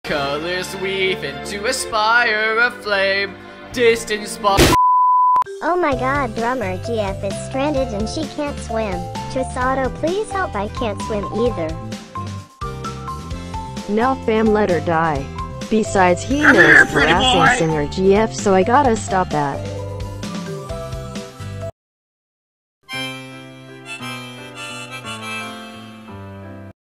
Colors weave into a spire of flame. Distant spot. Oh my god, drummer GF is stranded and she can't swim. Chisato, please help, I can't swim either. No fam, let her die. Besides, he knows harassing singer GF, so I gotta stop that.